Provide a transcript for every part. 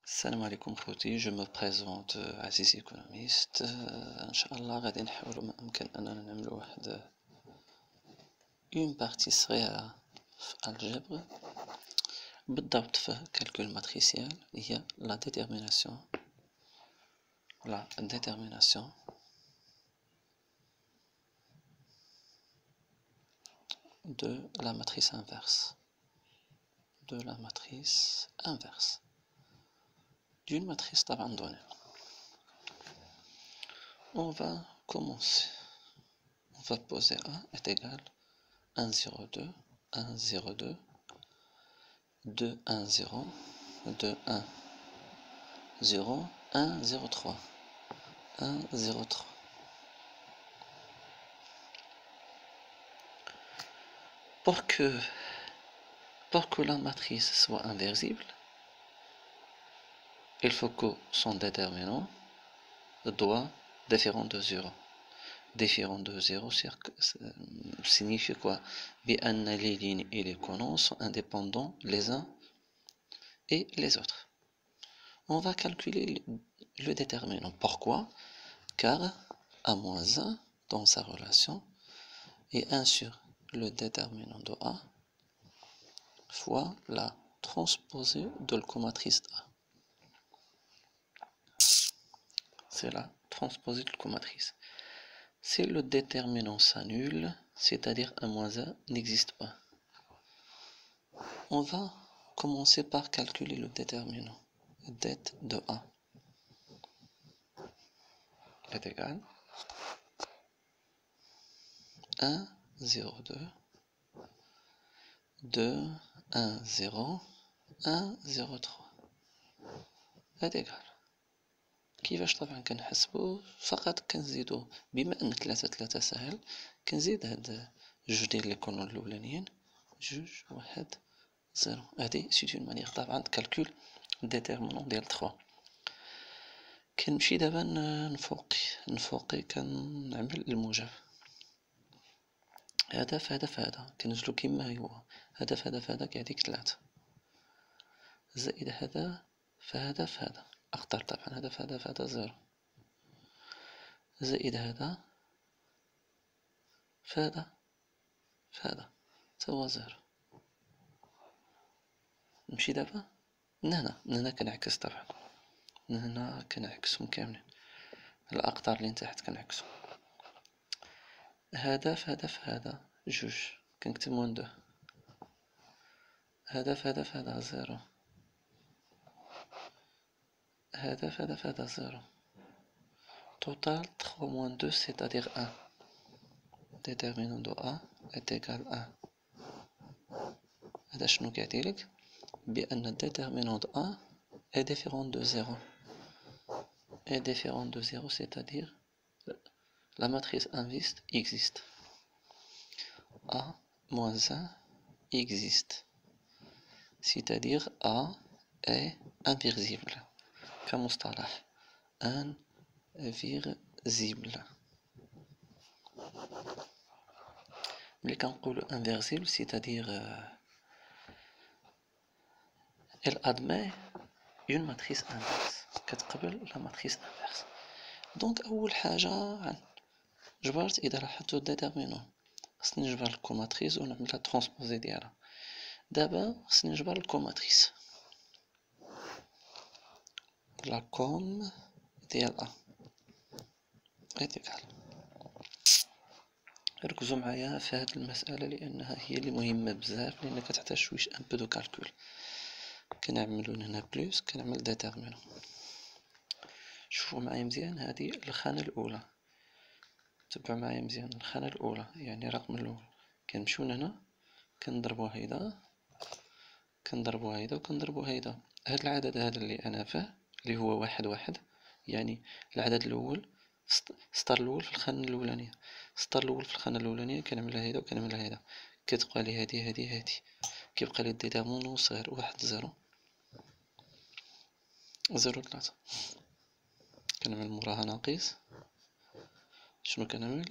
السلام عليكم خوتي. je me présente عزيزي ايكونوميست. ان شاء الله غادي نحاولوا ما امكن اننا نعملوا واحد اون بارتي صغيره في الجبر، بالضبط في كالكول ماتريسيال، هي لا ديترميناسيون de la matrice inverse d'une matrice طبعا donnée. On va commencer. On va poser A est égal 1, 0, 2, 1, 0, 2, 2, 1, 0, 2, 1, 0, 1, 0, 3, 1, 0, 3. Pour que la matrice soit inversible, il faut que son déterminant soit différent de 0. Différent de 0 signifie quoi? Bien, les lignes et les colonnes sont indépendants les uns et les autres. On va calculer le déterminant. Pourquoi? Car A-1 dans sa relation est 1 sur le déterminant de A fois la transposée de la comatrice A. C'est la transposée de la comatrice. Si le déterminant s'annule, c'est-à-dire A-1 n'existe pas, on va commencer par calculer le déterminant. Det de A est égal 1, 0, 2, 2, 1, 0, 1, 0, 3 est égal. كيفاش طبعا كنحسبو؟ فقط كنزيدو، بما ان 3 ساهل كنزيد هاد جوج ديال لي كولون الاولانيين، 2 1 0. هادي سيت اون مانيير طبعا كالكول ديتيرمينون ديال 3. كنمشي دابا نفوقي كنعمل الموجب. هذا في هذا كنزلو كيما هو، هذا في هذا كيعطيك 3 زائد هذا في هذا اختار طبعا هذا في هذا 0 زائد هذا في هذا توا 0. نمشي دابا هنا كنعكس طبعا، هنا كنعكسهم كاملين، الاقطار اللي تحت كنعكسهم. هذا في هذا 2 كنكتب موان 2، هذا في هذا 0، هذا في هذا 0. Total 3 moins 2 c'est-à-dire 1. Déterminant de A est égal à 1. هذا شنو كيعطيلك؟ بأن الديترمينون de A est différent de 0. Est différent de 0 c'est-à-dire la matrice inverse existe. A moins 1 existe. C'est-à-dire A est inversible. كمصطلح inversible. ملي كنقولو inversible c'est-à-dire elle admet une matrice inverse. كتقبل la matrice inverse. دونك اول حاجه جبرت، اذا لاحظتو الديترمينون خصني نجبر الكوماتريس ونعملها ترانسبوزي ديالها. دابا خصني نجبر الكوماتريس، لا كوم ديال ا ايتيكال. ركزوا معايا في هذه المساله لانها هي اللي مهمه بزاف، لان كتحتاج شويش ان بو دو كالكول. كنعملو هنا بلس، كنعمل ديترمينون. شوفوا معايا مزيان، هذه الخانه الاولى، تبعوا معايا مزيان الخانه الاولى يعني الرقم الاول. كنمشيو هنا كنضربو هيدا، كنضربو هيدا وكنضربو هيدا. هاد العدد هذا اللي انا فيه اللي هو 1 يعني العدد الاول، السطر الاول في الخانه الاولانيه. السطر الاول في الخانه الاولانيه كنعملها هيدا وكنعملها هيدا، كتبقى لي هادي كيبقى لي الديترمينون صغير 1 0 0 3. كنعمل موراها ناقص. شنو كنعمل؟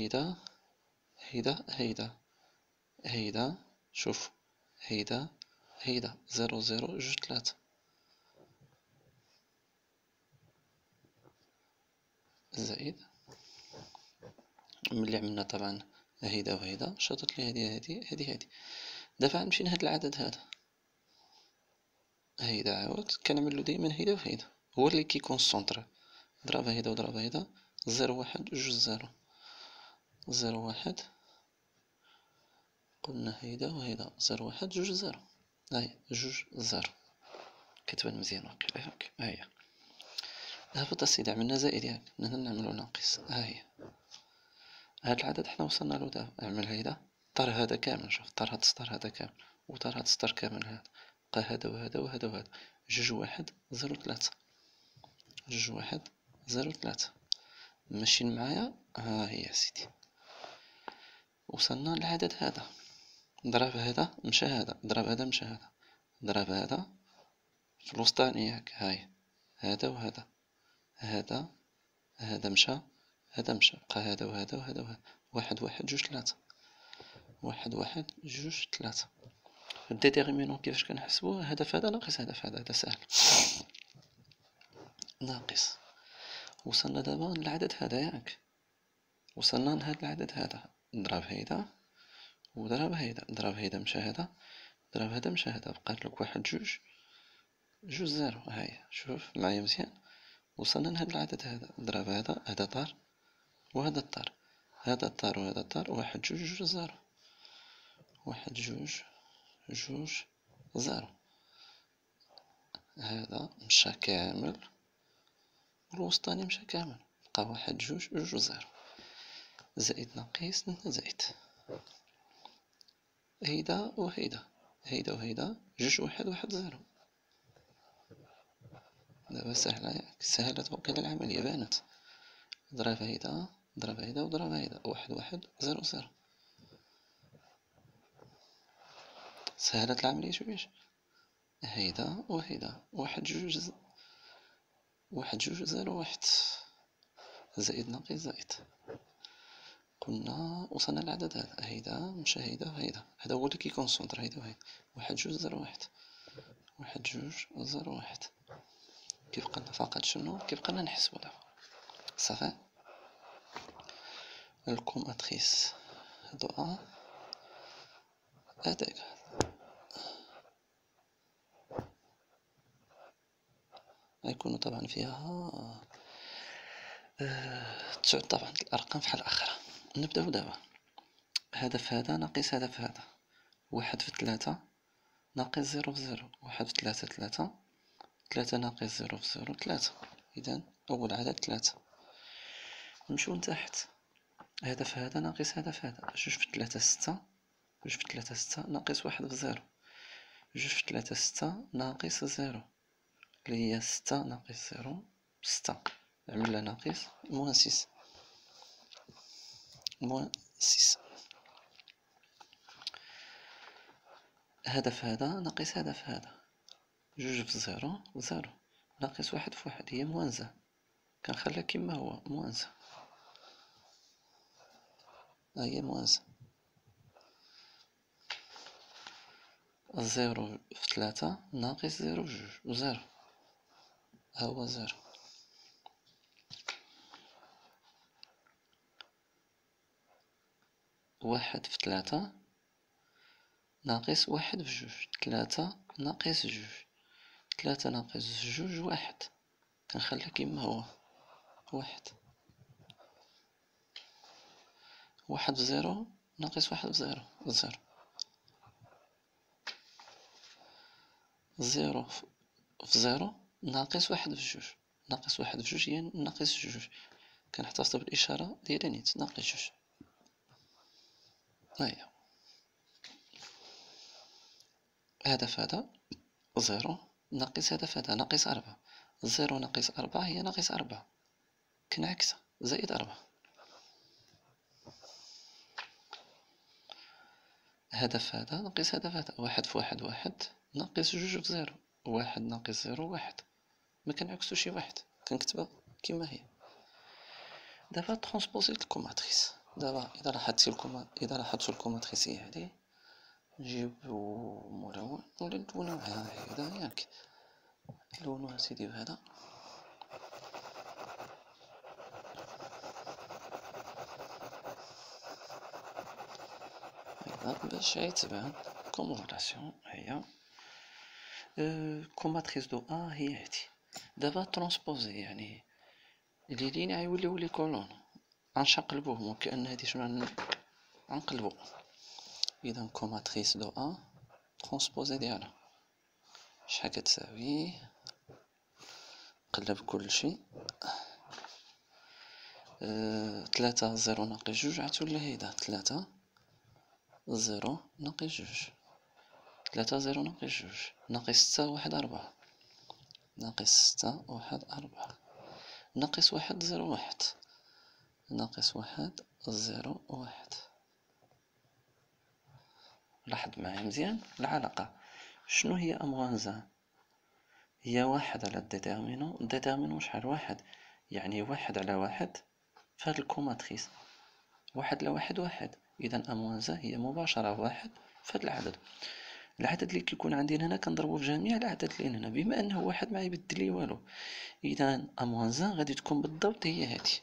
هيدا شوف، هيدا 0 0 2 3. زائد ملي عملنا طبعا هيدا وهيدا شاطت لي هادي دابا نمشي لهاد العدد هذا هيدا عاود كنعملو ديما هيدا وهيدا هو اللي كيكونسونطرا ضرب هيدا وضرب هيدا 0 1 جوج 0 0 1 قلنا هيدا وهيدا 0 1 جوج 0 هاي جوج 0 كتبان مزيان واقيلا هاك هاهي هبط السيدي عملنا زائد ياك هنا نعملو ناقص هاهي هاد العدد حنا وصلنا له دابا اعمل هيدا طر هذا كامل شوف طر هاد السطر هذا كامل وطر هاد السطر كامل هذا بقى هذا وهذا وهذا وهذا جوج واحد 0 3 جوج واحد 0 3 ماشيين معايا ها هي سيدي وصلنا للعدد هذا ضرب هذا مشى هذا ضرب هذا مشى هذا ضرب هذا في الوسطاني ياك هاي هذا وهذا هذا مشى هذا مشى بقى هذا وهذا وهذا وهذا واحد واحد جوج 3 واحد واحد جوج 3 الديتيرمينون كيفاش كنحسبوه هدف هذا ناقص هدف هذا سهل ناقص وصلنا دابا للعدد هذا ياك وصلنا لهاد العدد هذا نضرب هيدا وضرب هيدا ضرب هيدا مشى هذا ضرب هذا مشى هذا بقات لك واحد جوج جوج 0 هاي شوف معايا مزيان وصلنا لهاد العدد هذا ضرب هذا طار وهذا الطار هذا الطار وهذا الطار واحد جوج جوج 0 واحد جوج جوج 0 هذا مشى كامل والوسطاني مشى كامل بقى واحد جوج جوج 0 زائد ناقص زائد هيدا وهيدا هيدا وهيدا جوج واحد واحد 0 دابا سهلة ياك سهلت وكل العملية بانت ضرب هيدا ضرب هيدا وضرب هيدا واحد واحد 0 0 سهلت العملية شويش هيدا وهيدا واحد جوج 0 1 زائد ناقص زائد قلنا وصلنا للعدد هذا هيدا مشى هيدا وهيدا هذا هو اللي كيكونسونطر هيدا وهيدا واحد جوج 0 1 واحد جوج 0 1 كيبقى لنا فقط شنو كيبقى لنا نحسبو دابا صافي الكوماتريس هادو هذاك غيكونوا طبعا فيها تسعود طبعا الارقام فحال اخرى نبداو دابا هدف هذا ناقص هدف هذا واحد في 3 ناقص 0 في 0 واحد في 3 3 3 ناقص 0 في 0 3 اذا اول عدد 3 نمشيو لتحت هدف هذا ناقص هدف هذا جوج في 3 6 جوج في 3 6 ناقص واحد في 0 جوج في 3 6 ناقص 0 اللي هي 6 ناقص 0 6 عملنا ناقص موان 6 موان 6 هدف هذا ناقص هدف هذا جوج في 0 0 ناقص واحد في واحد هي موانزة كنخليها كما هو موانزة هي موانزة 0 في 3 ناقص 0 جوج و 0 ها هو 0 واحد في 3 ناقص واحد في جوج 3 ناقص جوج 3 ناقص جوج واحد كنخليها كيما هو واحد واحد في 0 ناقص واحد في 0 0 0 في 0 ناقص واحد في جوج ناقص واحد في جوج هي ناقص جوج كنحتفظ بالإشارة ديالي نيت ناقص جوج هاهي هدف هذا 0 ناقص هدف هذا ناقص 4 0 ناقص 4 هي ناقص 4 كنعكسها زائد 4 هدف هذا ناقص هدف هذا واحد في واحد واحد ناقص جوج في 0 واحد ناقص 0 واحد ما كنعكسو شي واحد كنكتبها كما هي دابا ترونسبوزيت الكوماتريس دابا اذا لاحظتو الكوماتريس هي هادي نجيبو ملون ولا نلونوها هكذا ياك نلونوها سيدي بهذا باش يتبان كوم ريلاسيون هي كوم ماتريس دو ا هي هادي. دابا ترونسبوزي يعني لي لين غيوليو لي كولون غنشقلبوهم وكأن هادي شنو غنقلبو. اذا كوم ماتريس دو ا ترونسبوزي ديالها شحال كتساوي، قلب كلشي، 3 0 ناقص 2 غتولي هيدا 3 0 ناقص 2، 3 0 ناقص 2 ناقص 6 1 4 ناقص 6 1 4 ناقص 1 0 1 ناقص 1 0 1. لاحظ معايا مزيان العلاقة. شنو هي اموان هي واحد على الديتيرمينون شحال واحد، يعني واحد على واحد فهاد الكوماتريس، واحد على واحد واحد، اذا اموان هي مباشرة واحد فهاد العدد. العدد اللي كيكون عندي هنا كنضربو في جميع الاعداد اللي هنا، بما انه واحد ما يبدل لي والو، اذا اموان غادي تكون بالضبط هي هادي.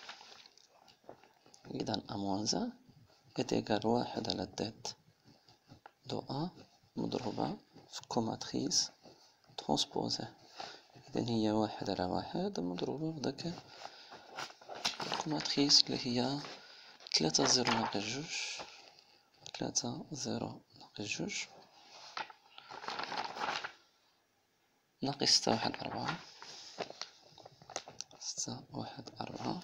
اذا اموان اتيكال واحد على ديت دو ا مضروبة في كوماتريس ترونسبوزي، اذا هي واحد على واحد مضروبة في داك الكوماتريس اللي هي 3 0 ناقص 2 3 0 ناقص 2 ناقص 6 1 4 6 1 4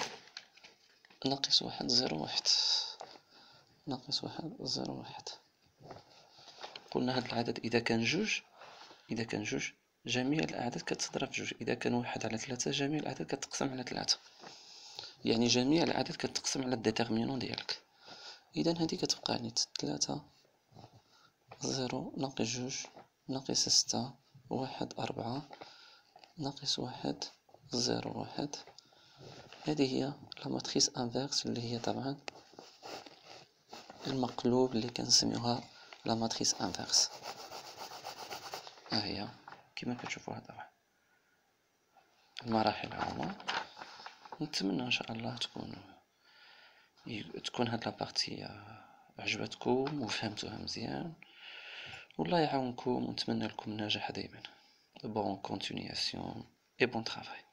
ناقص 1 0 1 ناقص 1 0 1. قلنا هاد العدد إذا كان جوج جميع الأعداد كتضرب في جوج، إذا كان واحد على 3 جميع الأعداد كتقسم على 3، يعني جميع الأعداد كتقسم على الديتيرمينون ديالك. إذا هادي كتبقى يعني 3 0 ناقص 2 ناقص 6 1 4 ناقص 1 0 1. هذه هي لا ماتريس انفيرس اللي هي طبعا المقلوب اللي كنسميوها لا ماتريس انفيرس. ها هي كما كتشوفوها طبعا المراحل هما. نتمنى ان شاء الله تكون هاد لابارتي عجبتكم وفهمتوها مزيان، والله يعاونكم ونتمنى لكم النجاح دائما. بون كونتينياسيون اي بون ترافاي.